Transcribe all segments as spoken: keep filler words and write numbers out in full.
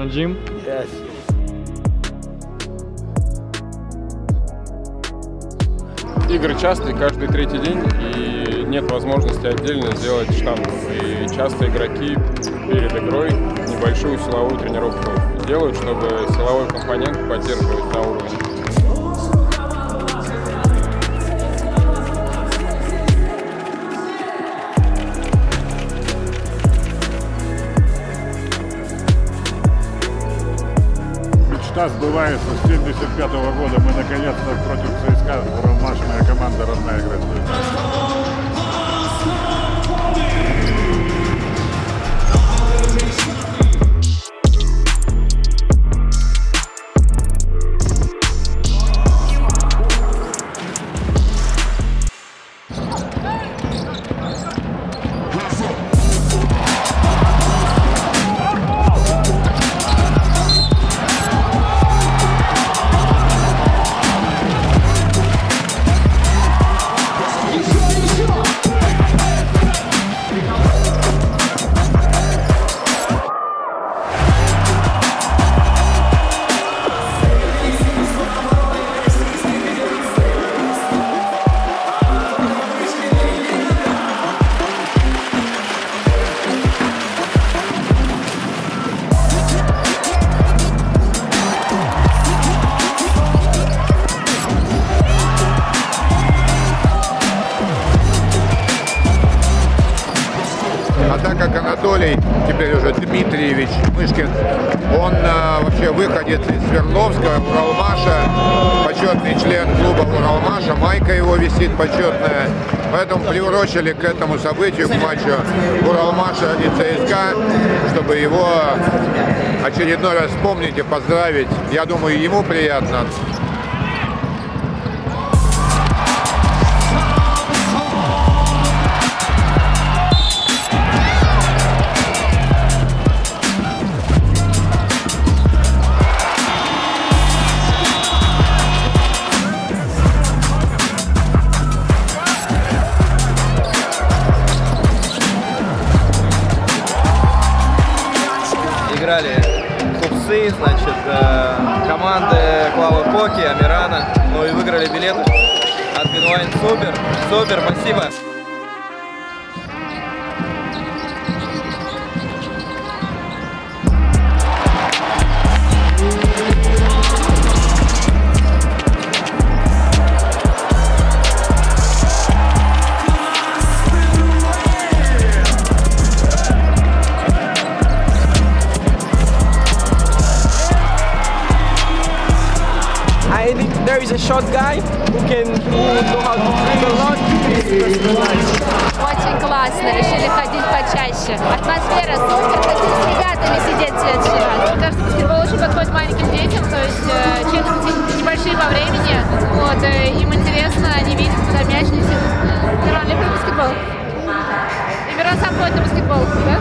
on gym? Yes. Игры частые, каждый третий день, и нет возможности отдельно сделать штангу. И часто игроки перед игрой небольшую силовую тренировку делают, чтобы силовой компонент поддерживать на уровне. Мечта сбывается. С семьдесят пятого года мы наконец-то против ЦСКА, Уралмаша, моя команда родная играет. А так как Анатолий, теперь уже Дмитриевич Мышкин, он э, вообще выходец из Свердловска, Уралмаша, почетный член клуба Уралмаша, майка его висит почетная. Поэтому приурочили к этому событию, к матчу Уралмаша и ЦСКА, чтобы его очередной раз вспомнить и поздравить. Я думаю, ему приятно. Играли купцы, значит, команды Клавы Коки, Амирана, ну и выиграли билеты от Винвайн. Супер, супер, спасибо. I think there is a short guy who can who know how to dribble a lot. Очень классно, решили ходить почаще. Атмосфера супер, хотим с ребятами сидеть в следующий раз. Мне кажется, баскетбол очень подходит маленьким детям, то есть э, челленджи небольшие по времени, вот, э, им интересно, они видят, куда мяч летит. Мирон любит баскетбол? И Мирон сам ходит на баскетбол, да?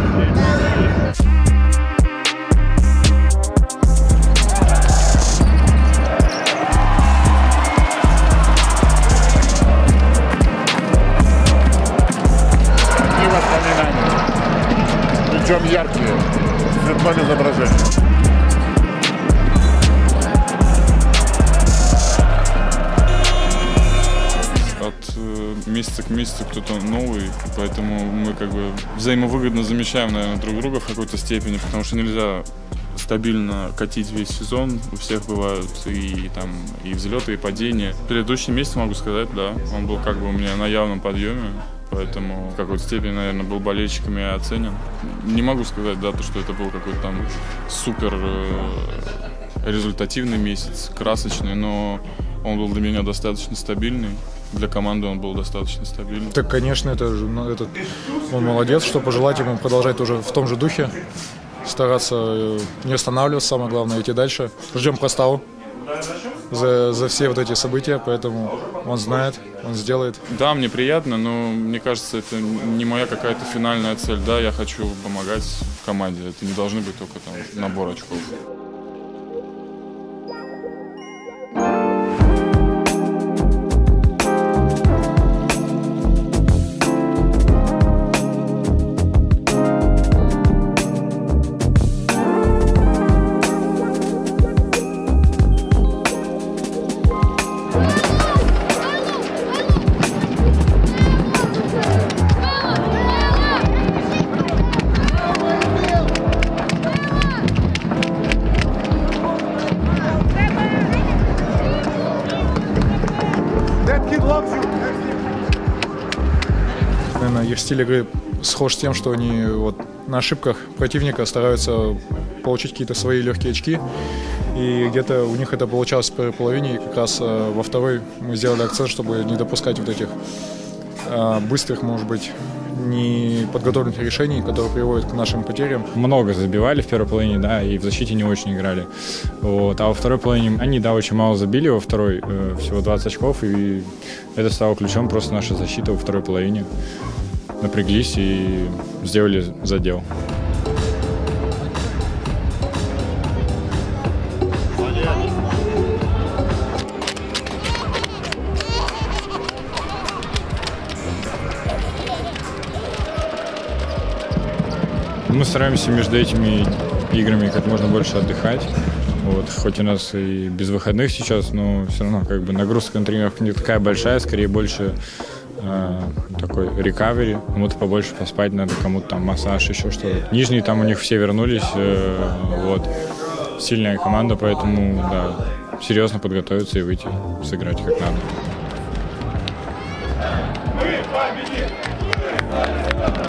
Причем яркие, с цветным изображением. От э, месяца к месяцу кто-то новый, поэтому мы как бы взаимовыгодно замещаем, наверное, друг друга в какой-то степени, потому что нельзя стабильно катить весь сезон, у всех бывают и там и взлеты, и падения. Предыдущий месяц, могу сказать, да, он был как бы у меня на явном подъеме. Поэтому в какой-то степени, наверное, был болельщиками оценен. Не могу сказать, да, то, что это был какой-то там супер результативный месяц, красочный, но он был для меня достаточно стабильный. Для команды он был достаточно стабильный. Так, конечно, это же, ну, этот, он молодец, что пожелать ему продолжать уже в том же духе, стараться не останавливаться, самое главное, идти дальше. Ждем проставу за, за все вот эти события, поэтому он знает, он сделает. Да, мне приятно, но мне кажется, это не моя какая-то финальная цель. Да, я хочу помогать команде, это не должны быть только там набор очков. их стиль игры схож с тем, что они вот на ошибках противника стараются получить какие-то свои легкие очки. И где-то у них это получалось в первой половине, и как раз во второй мы сделали акцент, чтобы не допускать вот этих быстрых, может быть, неподготовленных решений, которые приводят к нашим потерям. Много забивали в первой половине, да, и в защите не очень играли. Вот. А во второй половине они, да, очень мало забили, во второй э, всего двадцать очков, и это стало ключом, просто наша защита во второй половине. Напряглись и сделали задел. Мы стараемся между этими играми как можно больше отдыхать. Вот, хоть у нас и без выходных сейчас, но все равно как бы нагрузка на тренировках не такая большая, скорее больше э, такой рекавери. Кому-то побольше поспать надо, кому-то там массаж, еще что-то. Нижние там у них все вернулись. Э, вот. Сильная команда, поэтому да, серьезно подготовиться и выйти, сыграть как надо.